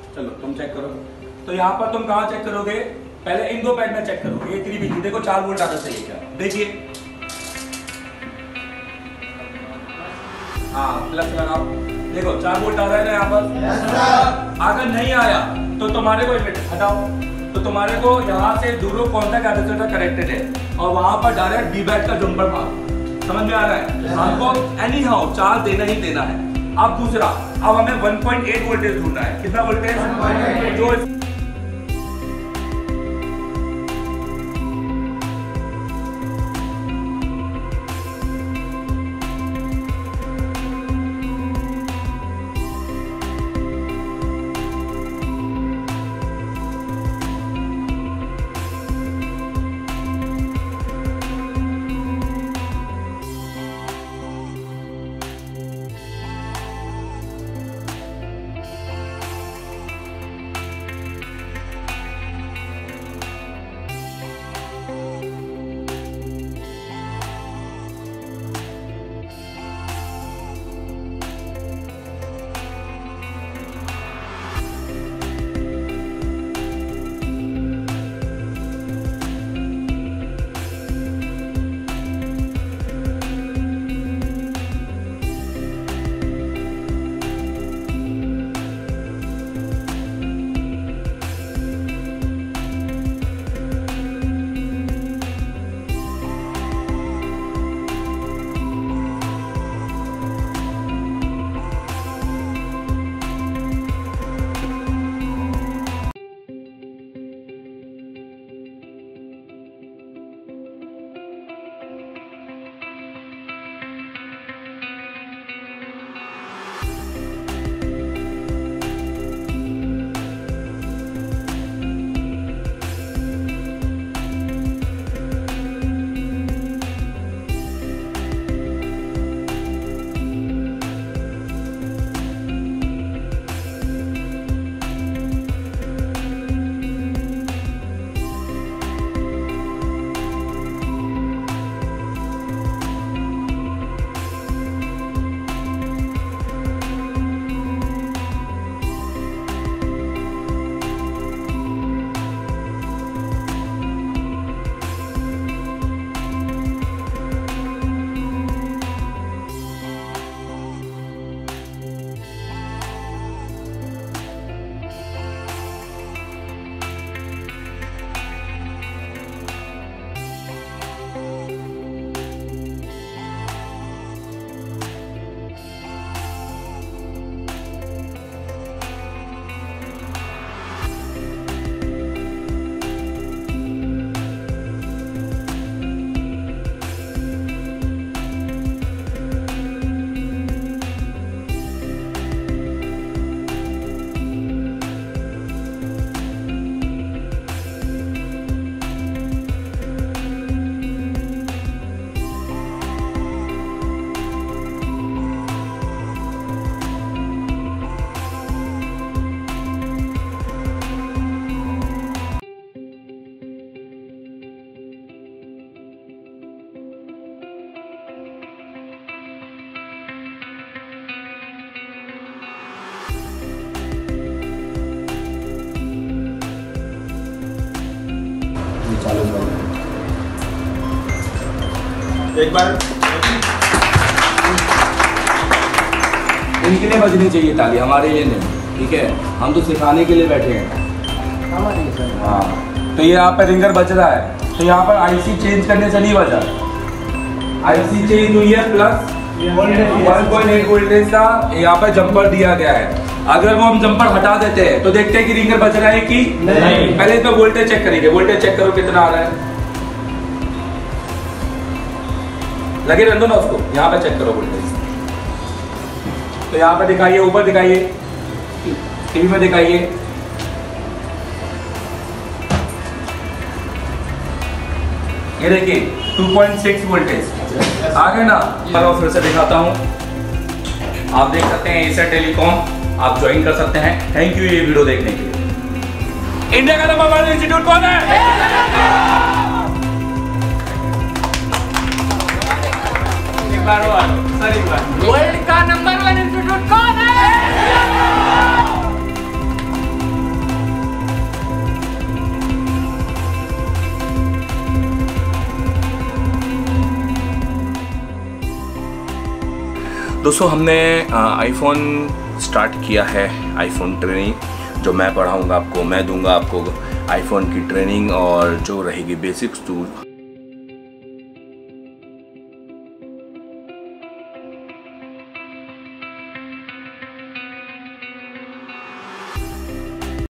चलो तुम चेक करो। तो यहाँ पर तुम कहाँ चेक करोगे? पहले इन दो पैड में चेक करोगे। ये 3 बिजली देखो 4 वोल्ट आना चाहिए क्या? देखिए, हाँ प्लस लगाओ, देखो 4 वोल्ट आ रहा है ना यहाँ पर। अगर नहीं आया तो तुम्हारे को इन्वर्टर हटाओ, तो तुम्हारे को यहाँ से दूर कौन सा कैपेसिटर कनेक्टेड है और वहां पर डायरेक्ट डी बैट का जम्पर मारो। समझ में आ रहा है? हमको एनी हाउ चार्ज देना ही देना है। अब दूसरा, अब हमें 1.8 वोल्टेज ढूंढना है। कितना वोल्टेज? जो चालू कर एक बार। इनके लिए बजनी चाहिए ताली, हमारे लिए नहीं, ठीक है? हम तो सिखाने के लिए बैठे हैं। हाँ, तो ये यहाँ पर रिंगर बज रहा है, तो यहाँ पर आईसी चेंज करने से नहीं बजा। आईसी चेंज हुई है प्लस 1.8 वोल्टेज का यहाँ पर जंपर दिया गया है। अगर वो हम जंपर हटा देते हैं तो देखते हैं कि रिंगर बज रहा है कि नहीं। पहले तो वोल्टेज चेक करेंगे। वोल्टेज चेक करो कितना आ रहा है, लगे रहने दो ना उसको। यहाँ पे चेक करो वोल्टेज, तो यहाँ पे दिखाइए, ऊपर दिखाइए, टीवी में दिखाइए। ये देखिए 2.6 वोल्टेज आ गए ना। मैं फिर से दिखाता हूँ, आप देख सकते हैं एसर टेलीकॉम, आप ज्वाइन कर सकते हैं। थैंक यू ये वीडियो देखने के लिए। इंडिया का नंबर 1 इंस्टीट्यूट कौन है? वर्ल्ड का नंबर 1 इंस्टीट्यूट कौन है? दोस्तों हमने आईफोन स्टार्ट किया है, आईफोन ट्रेनिंग जो मैं पढ़ाऊँगा आपको, मैं दूंगा आपको आईफोन की ट्रेनिंग और जो रहेगी बेसिक्स टू